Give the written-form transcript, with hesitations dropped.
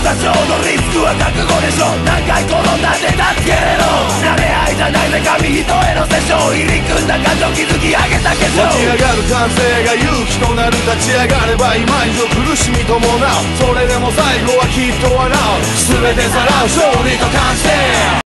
多少のリスクは覚悟でしょ。何回転んだって助けれろ。慣れ合いじゃないぜ紙一重の殺生。入り組んだ感情築き上げた化粧。 湧き上がる感性が勇気となる。立ち上がれば今以上苦しみ伴う。それでも最後はきっと笑う。全てさらう勝利と感性。